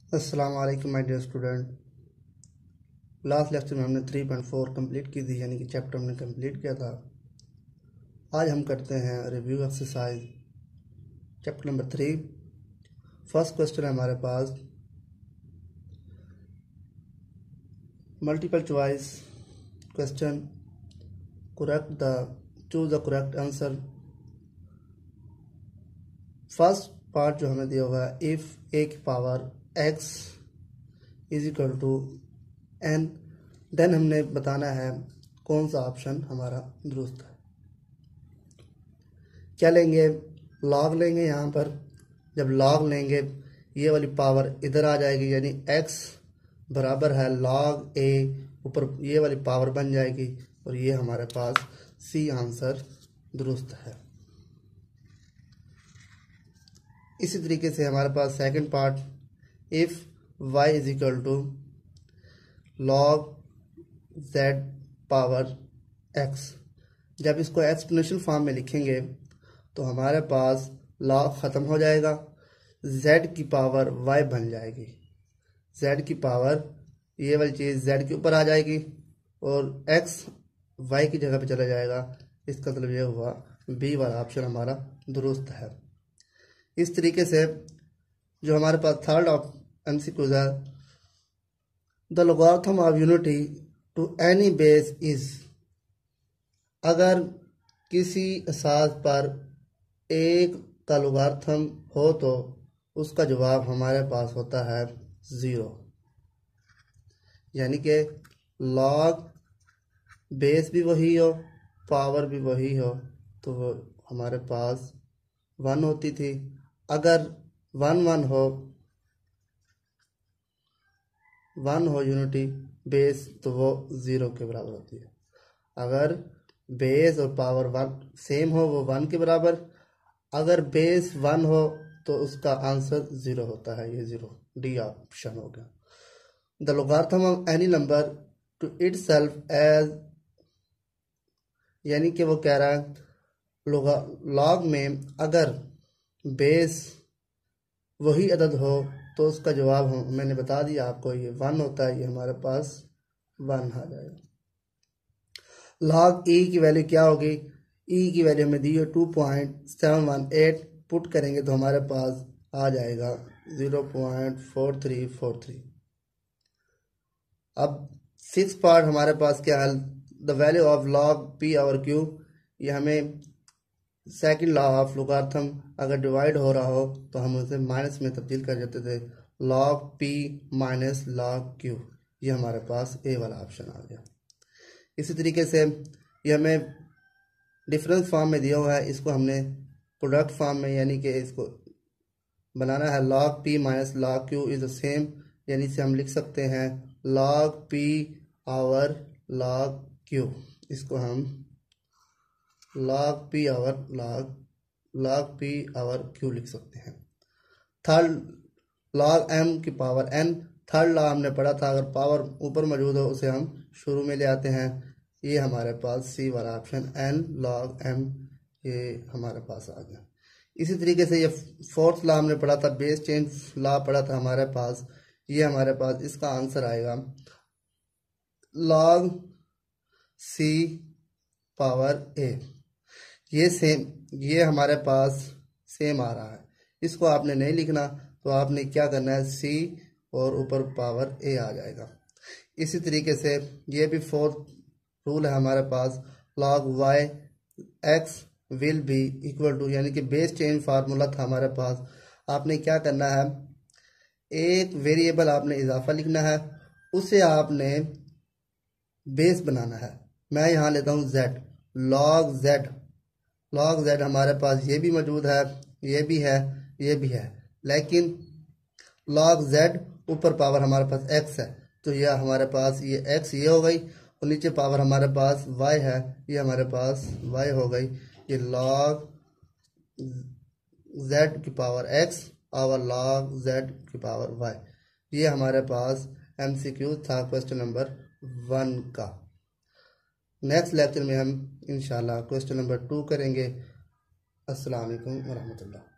अस्सलाम वालेकुम my dear student. Last lecture में हमने 3.4 कंप्लीट की थी, यानी कि चैप्टर हमने कंप्लीट किया था। आज हम करते हैं review exercise chapter number 3। First question है हमारे पास multiple choice question. Choose the correct answer. First part जो हमें दिया हुआ है, इफ ए की power x is equal to n, then हमने बताना है कौन सा ऑप्शन हमारा दुरुस्त है। क्या लेंगे? लॉग लेंगे। यहाँ पर जब लॉग लेंगे ये वाली पावर इधर आ जाएगी, यानी x बराबर है लॉग a, ऊपर ये वाली पावर बन जाएगी और ये हमारे पास सी आंसर दुरुस्त है। इसी तरीके से हमारे पास second part, if y is equal to log z power x, जब इसको एक्सपोनेंशियल फॉर्म में लिखेंगे तो हमारे पास लॉग ख़त्म हो जाएगा, z की पावर y बन जाएगी। z की पावर ये वाली चीज़ z के ऊपर आ जाएगी और x y की जगह पे चला जाएगा। इसका मतलब ये हुआ बी वाला ऑप्शन हमारा दुरुस्त है। इस तरीके से जो हमारे पास थर्ड एमसीक्यूज है, the logarithm of unity to any base is, अगर किसी असास पर एक का लॉगरिथम हो तो उसका जवाब हमारे पास होता है 0, यानी कि लॉग बेस भी वही हो, पावर भी वही हो, तो वो हमारे पास 1 होती थी। अगर 1 हो यूनिटी बेस, तो वो 0 के बराबर होती है। अगर बेस और पावर 1 सेम हो वो 1 के बराबर, अगर बेस 1 हो तो उसका आंसर 0 होता है। ये 0 डी ऑप्शन हो गया। The logarithm of any number to itself is, यानी कि वो कह रहा है लॉग में अगर बेस वही अदद हो तो उसका जवाब मैंने बता दिया आपको, ये 1 होता है। ये हमारे पास 1 आ जाएगा। लॉग ई की वैल्यू क्या होगी? ई की वैल्यू हमें दी है 2.718, पुट करेंगे तो हमारे पास आ जाएगा 0.4343। अब 6 पार्ट हमारे पास क्या है, the value of log p और क्यू। ये हमें सेकंड लॉ ऑफ लॉगरिथम, अगर डिवाइड हो रहा हो तो हम उसे माइनस में तब्दील कर देते थे, log p minus log q. ये हमारे पास ए वाला ऑप्शन आ गया। इसी तरीके से ये हमें डिफरेंस फॉर्म में दिया हुआ है, इसको हमने प्रोडक्ट फॉर्म में, यानी कि इसको बनाना है log p minus log q is the same, यानी इसे हम लिख सकते हैं log p over log q. इसको हम लॉग पी आवर क्यू लिख सकते हैं। थर्ड लॉग एम की पावर एन, थर्ड लॉ हमने पढ़ा था, अगर पावर ऊपर मौजूद हो उसे हम शुरू में ले आते हैं। ये हमारे पास सी वाला ऑप्शन एन लॉग एम, ये हमारे पास आ गया। इसी तरीके से ये फोर्थ लॉ हमने पढ़ा था, बेस चेंज लॉ पढ़ा था हमारे पास। ये हमारे पास इसका आंसर आएगा लॉग सी पावर ए। ये हमारे पास सेम आ रहा है, इसको आपने नहीं लिखना तो आपने क्या करना है, सी और ऊपर पावर ए आ जाएगा। इसी तरीके से ये भी फोर्थ रूल है हमारे पास, log y x will be equal to, यानी कि बेस चेंज फार्मूला था हमारे पास। आपने क्या करना है, एक वेरिएबल आपने इजाफा लिखना है, उसे आपने बेस बनाना है। मैं यहाँ लेता हूँ z, लॉग z हमारे पास ये भी मौजूद है, ये भी है, ये भी है, लेकिन लॉग z ऊपर पावर हमारे पास x है, तो यह हमारे पास ये x ये हो गई और नीचे पावर हमारे पास y है, ये हमारे पास y हो गई। ये लॉग z की पावर x और लॉग z की पावर y, ये हमारे पास MCQ था क्वेश्चन नंबर 1 का। नेक्स्ट लेक्चर में हम इंशाल्लाह क्वेश्चन नंबर 2 करेंगे। अस्सलाम वालेकुम वरहमतुल्लाह।